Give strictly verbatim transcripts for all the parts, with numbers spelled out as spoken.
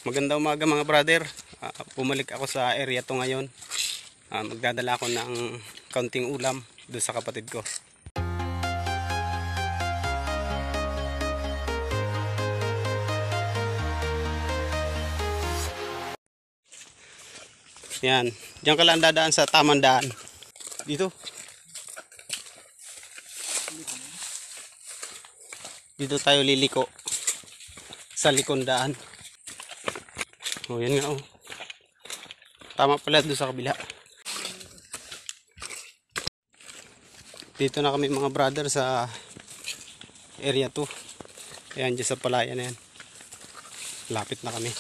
Magandang umaga mga brother. Uh, bumalik ako sa area to ngayon. Uh, magdadala ako ng kaunting ulam doon sa kapatid ko. Yan. Diyan ka lang dadaan sa tamang daan. Dito. Dito tayo liliko. Sa likong daan. Oh, yan nga oh. Tama pala doon sa kabila. Dito na kami mga brother sa area two. Ayan dyan sa palaya na yan. Lapit na kami.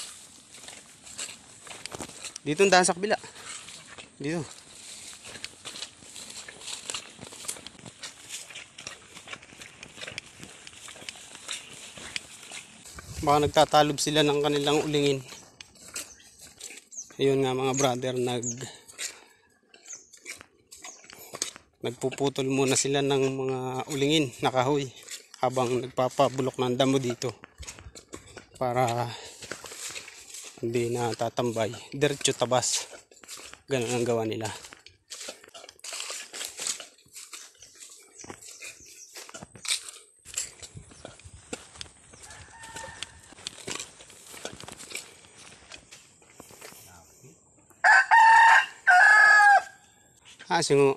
Dito ang daan sa kabila. Dito. Baka nagtatalob sila ng kanilang ulingin. Ayun nga mga brother, nag nagpuputol muna sila ng mga ulingin na kahoy habang nagpapabulok ng damo dito para hindi na tatambay, diretso tabas. Ganun ang gawa nila. Ah, singo.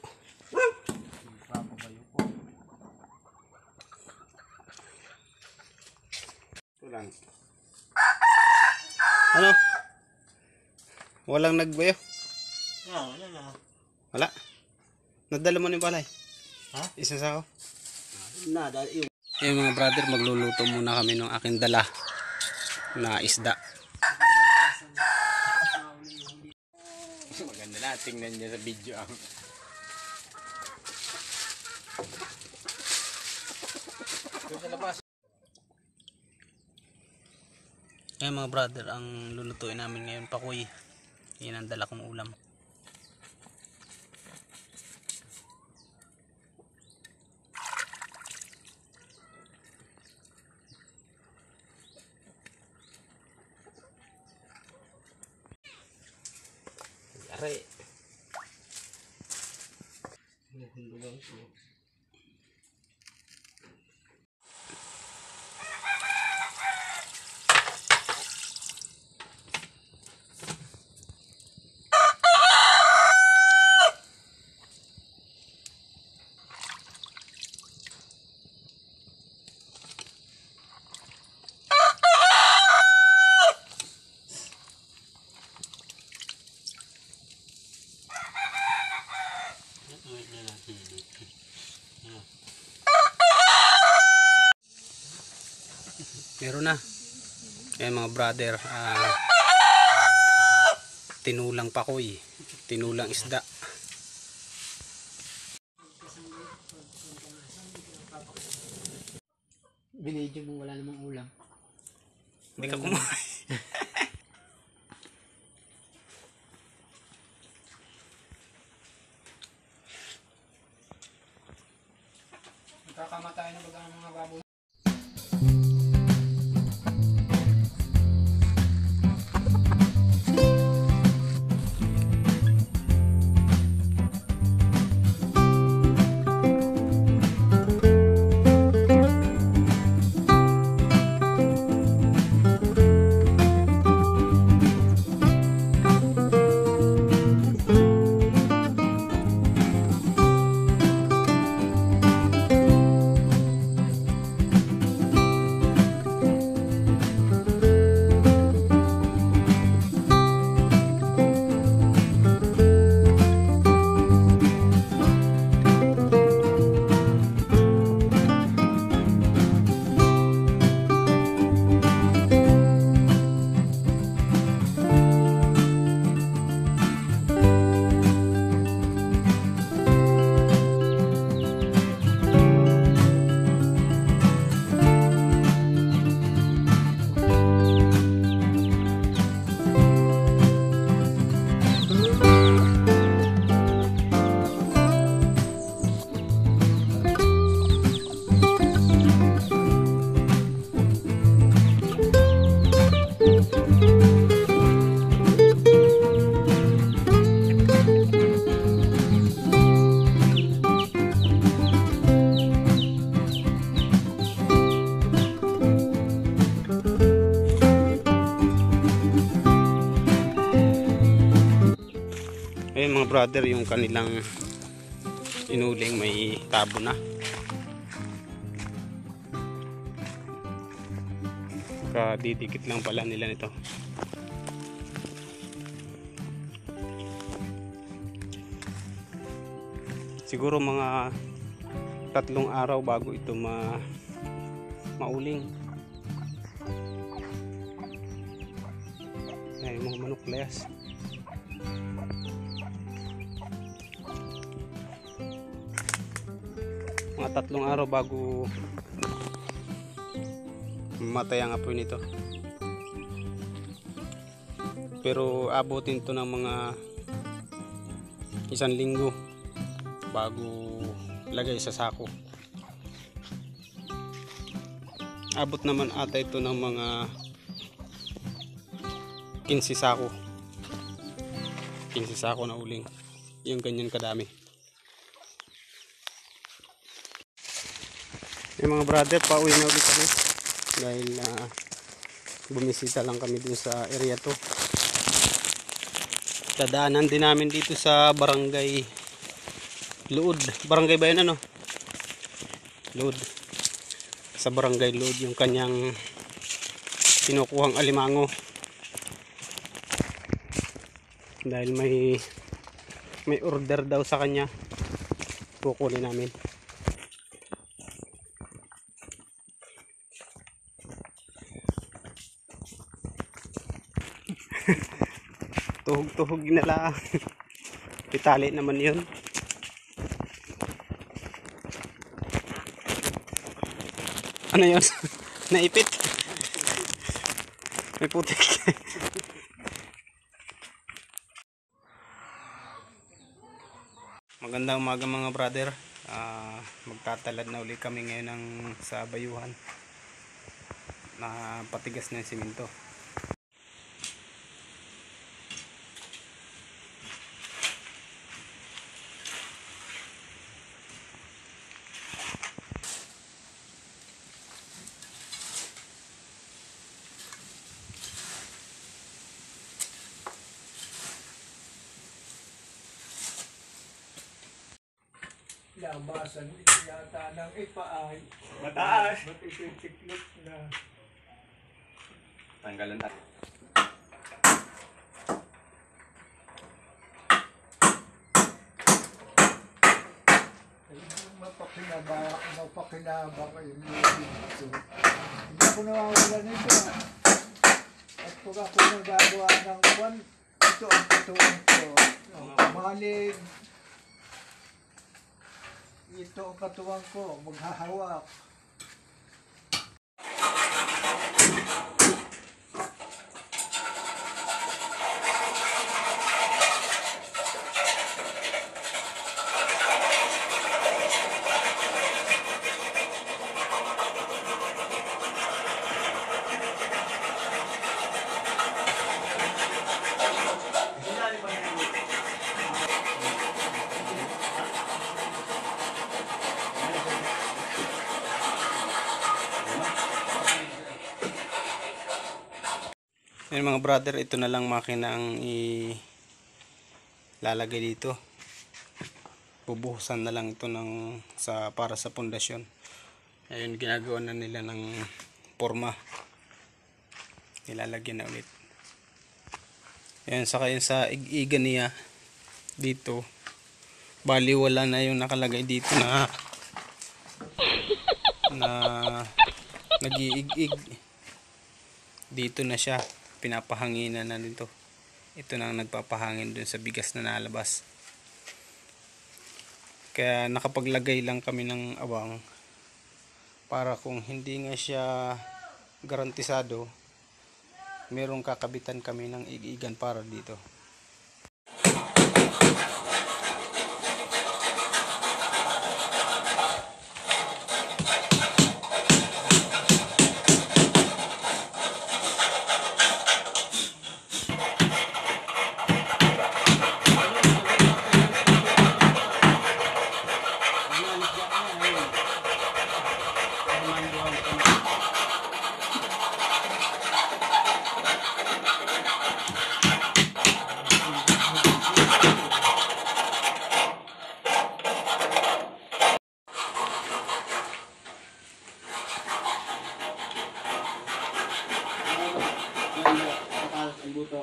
Ano? Walang nagbayo? No, wala na. Wala? Nadala mo ni balay? Ha? Isa sa ako? Na, dahil yung... Eh mga brother, magluluto muna kami ng aking dala na isda. Maganda na, tingnan niya sa video ang... Doon sa labas. Eh mga brother, ang lulutuin namin ngayon pakuy. Yan ang dala kong ulam. Are. Meron na. Eh mga brother, uh, tinulang pakoy, tinulang isda. Binidyo mo, wala namang ulam. Hindi ka kumain. Nagkakamatay na baga ng mga baboy. brother, yung kanilang inuling may tabo na. Kadidikit lang pala nila nito. Siguro mga tatlong araw bago ito ma mauling. Ay, mga manok layas. Mga tatlong araw bago mamatay ang apoy nito. Pero abutin to ng mga isang linggo bago lagay sa sako. Abot naman ata ito ng mga quince sako. quince sako na uling. Yung ganyan kadami. Yung mga brother, pauwi na ulit kami dahil uh, bumisita lang kami dun sa area to. Dadaanan din namin dito sa barangay Luod. Barangay ba yun, ano? Luod. Sa barangay Luod yung kanyang kinukuhang alimango. Dahil may may order daw sa kanya. Kukunin namin. Tuhog-tuhog na lang. Pitali naman yun. Ano yun? Naipit. May putik. Magandang umaga mga brother. uh, Magtatalad na ulit kami ngayon ng, sa bayuhan na patigas na yung simento. Labasan yata ng ipaay. Mataas. Matititiklop na. Tanggalan natin. Ay, mapakinaba, mapakinaba kayo dito. Hindi ako nawawala nito. At pag ako nagagawa ng kwan, ito ang katuwang ko. Malig. Ito ang katuwang ko, maghahawak. Yan mga brother, ito na lang makina ang ilalagay dito. Bubuhusan na lang ito ng sa para sa pundasyon. Ayun, ginagawa na nila ng forma. Ilalagyan na ulit. Ayun, saka yun sa ig-igan niya dito. Bali wala na yung nakalagay dito na na nag-iig-ig. Dito na siya. Pinapahanginan na dito. Ito na ang nagpapahangin dun sa bigas na nalabas. Kaya nakapaglagay lang kami ng awang para kung hindi nga siya garantisado, merong kakabitan kami ng igigan para dito. buto.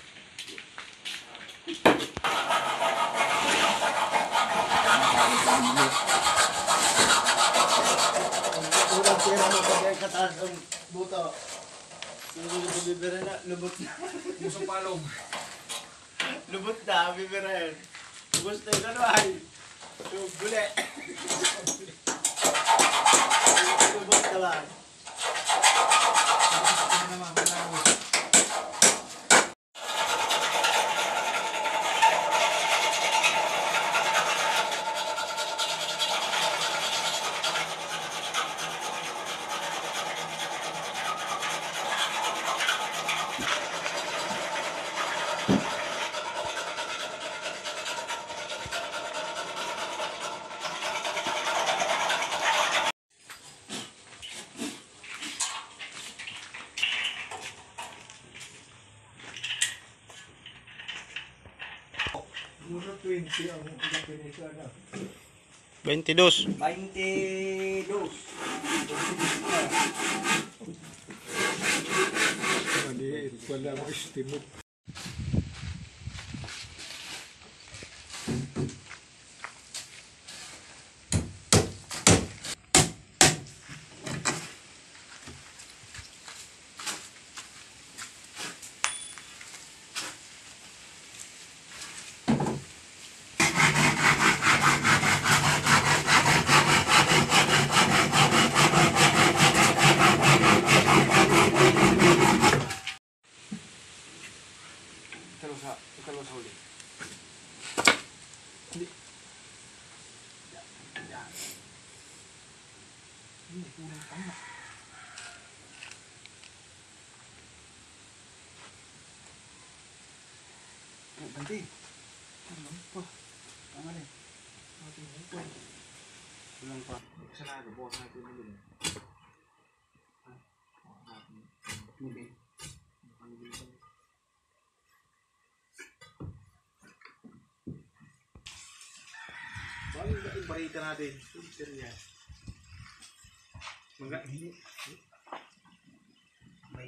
Unang pera mo pag ay kataas ang buto. Yung bibira na, lubot na. Musong palong. Lubot na, bibirahin. Gusto yung ano ay. Yung buli. Lubot naman. Ano naman, malawi. Muro twenty ang laki nito ano. twenty-two. twenty-two. Maliit pala ang estimate. Ikalaw sa, ikalaw sa huli. Hindi. Yan. Hindi, kulang tama. Oh, ganti. Ano pa? Tama rin. Kulang pa. Salado, bukas natin yung nabili. Hindi. Bali yung barita natin. Filter niya. Mga hindi. May.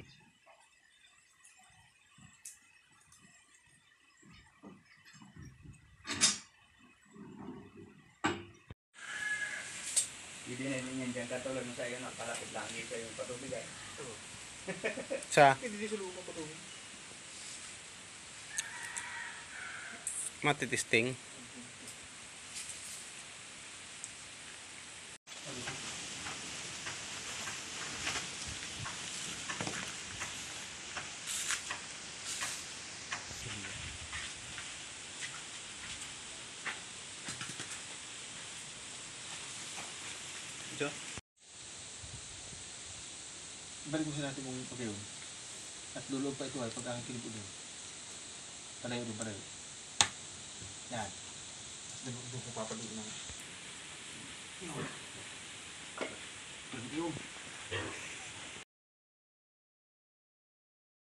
Hindi na din yan dyan. Katulad mo sa iyo, nakalapit lang dito yung patubig ay. Sa Hindi di sulungan pa ito. matitesting. Ito. Balik mo siya natin kung ito kayo. At lulog pa ito ay pag ang kilip doon. Palayo doon, palayo. Yan. Doon doon kung papaluin na. Yun. Yun.